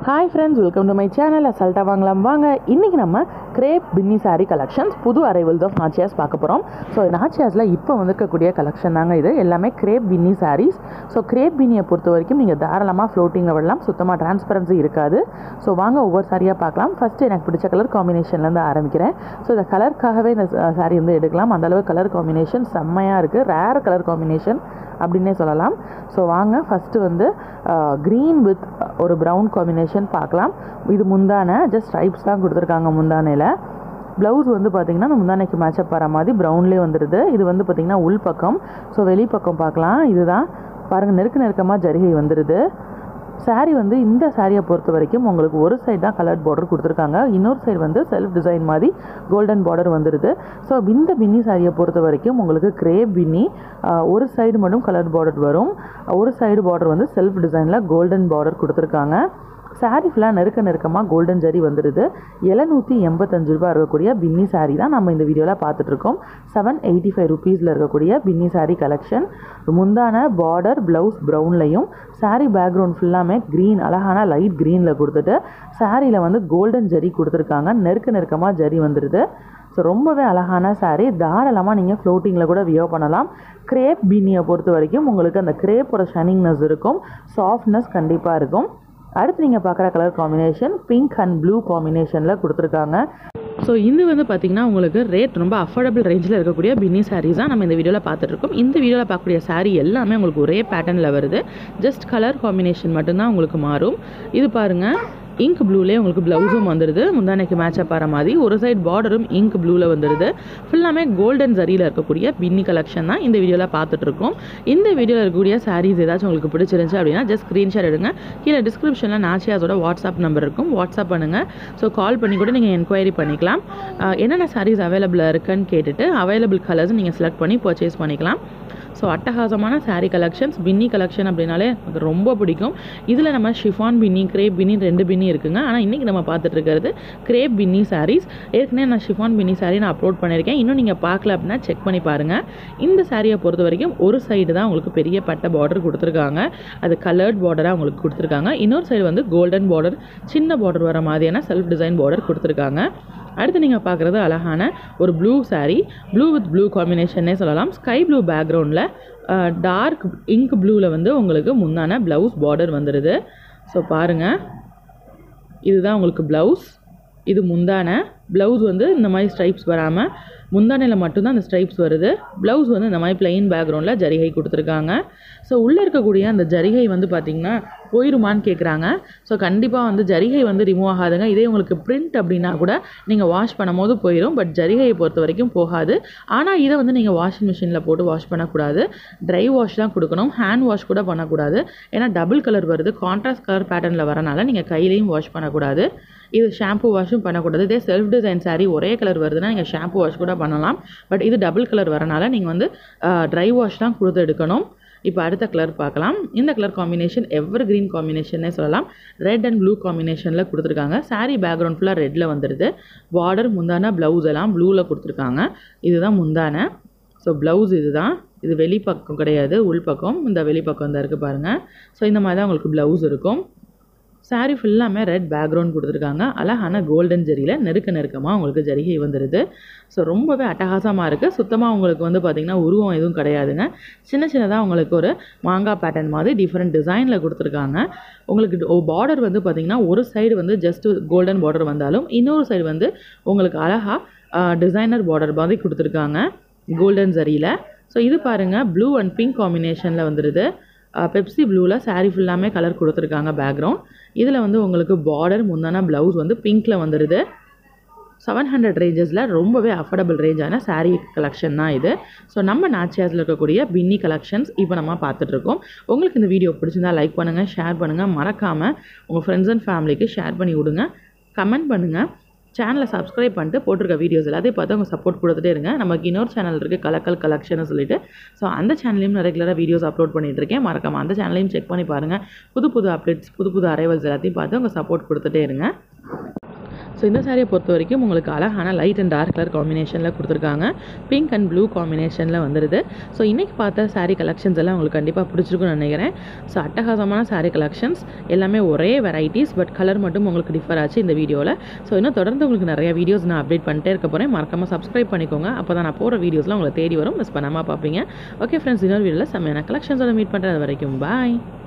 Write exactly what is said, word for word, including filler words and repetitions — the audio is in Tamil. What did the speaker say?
Hi friends, welcome to my channel. Asalta vaangalam vaanga. இன்னைக்கு நம்ம crepe பின்னி saree collections புது arrivals of Nachiyas பார்க்க போறோம். So Nachiyasல இப்போ வந்திருக்கக்கூடிய கலெக்ஷன் தாங்க இது. எல்லாமே crepe பின்னி sarees. So crepe பின்னியை பொறுத்த வரைக்கும் நீங்க தாராளமா floating வரலாம். சுத்தமா transparency இருக்காது. So வாங்க ஒவ்வொரு சாரியா பார்க்கலாம். ஃபர்ஸ்ட் எனக்கு பிடிச்ச கலர் காம்பினேஷன்ல இருந்து ஆரம்பிக்கிறேன். So இந்த கலர்க்காகவே இந்த saree வந்து எடுக்கலாம். அந்த அளவு கலர் காம்பினேஷன் செம்மையா இருக்கு. ரேர் கலர் காம்பினேஷன் அப்படினே சொல்லலாம். ஸோ வாங்க ஃபஸ்ட்டு வந்து க்ரீன் வித் ஒரு ப்ரௌன் காம்பினேஷன் பார்க்கலாம். இது முந்தானை ஜஸ்ட் ஸ்ட்ரைப்ஸ் தான் கொடுத்துருக்காங்க. முந்தானையில் ப்ளவுஸ் வந்து பார்த்திங்கன்னா அந்த முந்தானைக்கு மேட்சப் வர மாதிரி ப்ரௌன்லேயே வந்துடுது. இது வந்து பார்த்திங்கன்னா உள் பக்கம். ஸோ வெளி பக்கம் பார்க்கலாம். இதுதான் பாருங்கள், நெருக்க நெருக்கமாக ஜரிகை வந்துடுது. சாரீ வந்து இந்த சாரியை பொறுத்த வரைக்கும் உங்களுக்கு ஒரு சைடு தான் கலர் பார்டர் கொடுத்துருக்காங்க. இன்னொரு சைடு வந்து செல்ஃப் டிசைன் மாதிரி கோல்டன் பார்டர் வந்துடுது. ஸோ இந்த பின்னி சாரியை பொறுத்த வரைக்கும் உங்களுக்கு கிரேப் பின்னி ஒரு சைடு மட்டும் கலர் பார்டர் வரும். ஒரு சைடு பார்டர் வந்து செல்ஃப் டிசைனில் கோல்டன் பார்டர் கொடுத்துருக்காங்க. சாரீ ஃபுல்லாக நெருக்க நெருக்கமாக கோல்டன் ஜரி வந்துடுது. எழுநூற்றி எண்பத்தஞ்சு ரூபா இருக்கக்கூடிய பின்னி சாரீ தான் நம்ம இந்த வீடியோவில் பார்த்துட்ருக்கோம். செவன் எயிட்டி ஃபைவ் ருபீஸில் இருக்கக்கூடிய பின்னி சாரீ கலெக்ஷன். முந்தான பார்டர் ப்ளவுஸ் ப்ரௌன்லையும் சாரீ பேக்ரவுண்ட் ஃபுல்லாமே க்ரீன், அழகான லைட் க்ரீனில் கொடுத்துட்டு சாரியில் வந்து கோல்டன் ஜரி கொடுத்துருக்காங்க. நெருக்க நெருக்கமாக ஜரி வந்துடுது. ஸோ ரொம்பவே அழகான சாரீ. தாராளமாக நீங்கள் ஃப்ளோட்டிங்கில் கூட வியர் பண்ணலாம். கிரேப் பின்னியை பொறுத்த வரைக்கும் உங்களுக்கு அந்த கிரேப்போட ஷைனிங்னஸ் இருக்கும், சாஃப்ட்னஸ் கண்டிப்பாக இருக்கும். அடுத்து நீங்கள் பார்க்குற colour combination pink and blue காம்பினேஷனில் கொடுத்துருக்காங்க. ஸோ இது வந்து பார்த்திங்கன்னா உங்களுக்கு ரேட் ரொம்ப அஃபோர்டபுள் ரேஞ்சில் இருக்கக்கூடிய பின்னி சாரீஸ் தான் நம்ம இந்த வீடியோவில் பார்த்துட்ருக்கோம். இந்த வீடியோவில் பார்க்கக்கூடிய சாரீ எல்லாமே உங்களுக்கு ஒரே பேட்டர்னில் வருது. ஜஸ்ட் கலர் காம்பினேஷன் மட்டும்தான் உங்களுக்கு மாறும். இது பாருங்கள், இங்க் ப்ளூலேயே உங்களுக்கு ப்ளவுஸும் வந்துடுது. முந்தானைக்கு மேட்சப் ஆகிற மாதிரி ஒரு சைட் பார்டரும் இங்க் ப்ளூவில் வந்துடுது. ஃபுல்லாமே கோல்டன் ஜரியில் இருக்கக்கூடிய பின்னி கலெக்ஷன் தான் இந்த வீடியோவில் பார்த்துட்ருக்கோம். இந்த வீடியோவில் இருக்கக்கூடிய சாரீஸ் ஏதாச்சும் உங்களுக்கு பிடிச்சிருந்துச்சு அப்படின்னா ஜஸ்ட் ஸ்க்ரீன்ஷாட் எடுங்க. கீழே டிஸ்கிரிப்ஷனில் நாச்சியாஸோட வாட்ஸ்அப் நம்பர் இருக்கும், வாட்ஸ்அப் பண்ணுங்கள். ஸோ கால் பண்ணி கூட நீங்கள் என்கொயரி பண்ணிக்கலாம். என்னென்ன சாரீஸ் அவைலபிளாக இருக்குன்னு கேட்டுட்டு அவைலபிள் கலர்ஸ் நீங்கள் செலக்ட் பண்ணி பர்ச்சேஸ் பண்ணிக்கலாம். ஸோ அட்டகாசமான சாரீ கலெக்ஷன்ஸ், பின்னி கலெக்ஷன் அப்படின்னாலே எனக்கு ரொம்ப பிடிக்கும். இதில் நம்ம ஷிஃபான் பின்னி, கிரேப் பின்னி ரெண்டு பின்னி இருக்குங்க. ஆனால் இன்றைக்கி நம்ம பார்த்துட்டு இருக்கிறது கிரேப் பின்னி சாரீஸ். ஏற்கனவே நான் ஷிஃபான் பின்னி சாரீ நான் அப்லோட் பண்ணியிருக்கேன். இன்னும் நீங்கள் பார்க்கல அப்படின்னா செக் பண்ணி பாருங்கள். இந்த சாரியை பொறுத்த வரைக்கும் ஒரு சைடு தான் உங்களுக்கு பெரிய பட்டை பார்டர் கொடுத்துருக்காங்க. அது கலர்ட் பார்டராக உங்களுக்கு கொடுத்துருக்காங்க. இன்னொரு சைடு வந்து கோல்டன் பார்டர், சின்ன பார்டர் வர மாதிரியான செல்ஃப் டிசைன் பார்டர் கொடுத்துருக்காங்க. அடுத்து நீங்கள் பார்க்குறது அழகான ஒரு blue sari, blue with blue காம்பினேஷன்னே சொல்லலாம். ஸ்கை ப்ளூ பேக்ரவுண்டில் டார்க் இங்க் ப்ளூவில் வந்து உங்களுக்கு முந்தான ப்ளவுஸ் பார்டர் வந்துடுது. ஸோ பாருங்கள், இதுதான் உங்களுக்கு ப்ளவுஸ், இது முந்தான. ப்ளவுஸ் வந்து இந்த மாதிரி ஸ்ட்ரைப்ஸ் வராமல் முந்தானையில் மட்டும்தான் அந்த ஸ்ட்ரைப்ஸ் வருது. ப்ளவுஸ் வந்து இந்த மாதிரி பிளெயின் பேக்ரவுண்டில் ஜரிகை கொடுத்துருக்காங்க. ஸோ உள்ளே இருக்கக்கூடிய அந்த ஜரிகை வந்து பார்த்திங்கன்னா போயிருமான்னு கேட்குறாங்க. ஸோ கண்டிப்பாக வந்து ஜரிகை வந்து ரிமூவ் ஆகாதுங்க. இதே உங்களுக்கு பிரிண்ட் அப்படின்னா கூட நீங்கள் வாஷ் பண்ணும் போது போயிடும். பட் ஜரிகையை பொறுத்த வரைக்கும் போகாது. ஆனால் இதை வந்து நீங்கள் வாஷிங் மிஷினில் போட்டு வாஷ் பண்ணக்கூடாது. ட்ரை வாஷ் தான் கொடுக்கணும். ஹேண்ட் வாஷ் கூட பண்ணக்கூடாது. ஏன்னா டபுள் கலர் வருது, கான்ட்ராஸ்ட் கலர் பேட்டர்னில் வரனால நீங்கள் கையிலையும் வாஷ் பண்ணக்கூடாது. இது ஷாம்பு வாஷும் பண்ணக்கூடாது. இதே செல்ஃப் டிசைன் சாரீ ஒரே கலர் வருதுன்னா நீங்கள் ஷாம்பு வாஷ் கூட பண்ணலாம். பட் இது டபுள் கலர் வரனால நீங்கள் வந்து ட்ரை வாஷ் தான் கொடுத்து எடுக்கணும். இப்போ அடுத்த கலர் பார்க்கலாம். இந்த கலர் காம்பினேஷன் எவர் கிரீன் காம்பினேஷன்னே சொல்லலாம். ரெட் அண்ட் ப்ளூ காம்பினேஷனில் கொடுத்துருக்காங்க. சாரீ பேக்ரவுண்ட் ஃபுல்லாக ரெட்டில் வந்துடுது. பார்டர், முந்தான, ப்ளவுஸ் எல்லாம் ப்ளூவில் கொடுத்துருக்காங்க. இதுதான் முந்தான. ஸோ ப்ளவுஸ் இதுதான். இது வெளி பக்கம் கிடையாது, உள் பக்கம். இந்த வெளி பக்கம் தான் இருக்குது பாருங்கள். ஸோ இந்த மாதிரி தான் உங்களுக்கு ப்ளவுஸ் இருக்கும். சாரீ ஃபுல்லாமே ரெட் பேக்ரவுண்ட் கொடுத்துருக்காங்க. அழகான கோல்டன் ஜரியில் நெருக்க நெருக்கமாக உங்களுக்கு ஜரிகை வந்துடுது. ஸோ ரொம்பவே அட்டகாசமாக இருக்குது. சுத்தமாக உங்களுக்கு வந்து பார்த்திங்கன்னா உருவம் எதுவும் கிடையாதுங்க. சின்ன சின்னதாக உங்களுக்கு ஒரு மாங்காய் பேட்டர்ன் மாதிரி டிஃப்ரெண்ட் டிசைனில் கொடுத்துருக்காங்க. உங்களுக்கு பார்டர் வந்து பார்த்திங்கன்னா ஒரு சைடு வந்து ஜஸ்ட் கோல்டன் பார்டர் வந்தாலும் இன்னொரு சைடு வந்து உங்களுக்கு அழகாக டிசைனர் பார்டர் மாதிரி கொடுத்துருக்காங்க கோல்டன் ஜரியில். ஸோ இது பாருங்கள், ப்ளூ அண்ட் பிங்க் காம்பினேஷனில் வந்துடுது. பெப்சி ப்ளூவில் சாரீ ஃபுல்லாமே கலர் கொடுத்துருக்காங்க பேக்ரவுண்ட். இதில் வந்து உங்களுக்கு பார்டர், முந்தான, ப்ளவுஸ் வந்து பிங்க்கில் வந்துடுது. செவன் ஹண்ட்ரட் ரேஞ்சஸில் ரொம்பவே அஃபோர்டபுள் ரேஞ்சான சாரீ கலெக்ஷன் தான் இது. ஸோ நம்ம நாச்சியாஸில் இருக்கக்கூடிய பின்னி கலெக்ஷன்ஸ் இப்போ நம்ம பார்த்துட்ருக்கோம். உங்களுக்கு இந்த வீடியோ பிடிச்சிருந்தா லைக் பண்ணுங்கள், ஷேர் பண்ணுங்கள். மறக்காமல் உங்கள் ஃப்ரெண்ட்ஸ் அண்ட் ஃபேமிலிக்கு ஷேர் பண்ணி விடுங்க. கமெண்ட் பண்ணுங்கள். சேனலை சப்ஸ்கிரைப் பண்ணிட்டு போட்டிருக்க வீடியோஸ் எல்லாத்தையும் பார்த்து அவங்க சப்போர்ட் கொடுத்துட்டே இருங்க. நமக்கு இன்னொரு சேனல் இருக்குது, கலக்கல் கலெக்ஷன் சொல்லிட்டு. ஸோ அந்த சேனலையும் நான் ரெகுலராக வீடியோஸ் அப்லோட் பண்ணிகிட்ருக்கேன். மறக்காமல் அந்த சேனலையும் செக் பண்ணி பாருங்கள். புது புது அப்டேட்ஸ், புது புது அரைவல்ஸ் எல்லாத்தையும் பார்த்து அவங்க சப்போர்ட் கொடுத்துட்டே இருங்க. ஸோ இந்த சாரியை பொறுத்த வரைக்கும் உங்களுக்கு அழகான லைட் அண்ட் டார்க் கலர் காம்பினேஷனில் கொடுத்துருக்காங்க. பிங்க் அண்ட் ப்ளூ காம்பினேஷனில் வந்துடுது. ஸோ இன்றைக்கி பார்த்த சாரீ கலெக்ஷன்ஸ் எல்லாம் உங்களுக்கு கண்டிப்பாக பிடிச்சிருக்குன்னு நினைக்கிறேன். ஸோ அட்டகாசமான சாரீ கலெக்ஷன்ஸ் எல்லாமே ஒரே வெரைட்டிஸ், பட் கலர் மட்டும் உங்களுக்கு டிஃபர் ஆச்சு இந்த வீடியோவில். ஸோ இன்னும் தொடர்ந்து உங்களுக்கு நிறைய வீடியோஸ் நான் அப்டேட் பண்ணிட்டே இருக்க போகிறேன். மறக்காமல் சப்ஸ்கிரைப் பண்ணிக்கோங்க. அப்போ தான் நான் போகிற வீடியோஸ்லாம் உங்களை தேடி வரும். மிஸ் பண்ணாமல் பார்ப்பீங்க. ஓகே ஃப்ரெண்ட்ஸ், இன்னொரு வீடியோவில் செம்மையான கலெக்ஷன்ஸோட மீட் பண்ணுறது வரைக்கும் பாய்.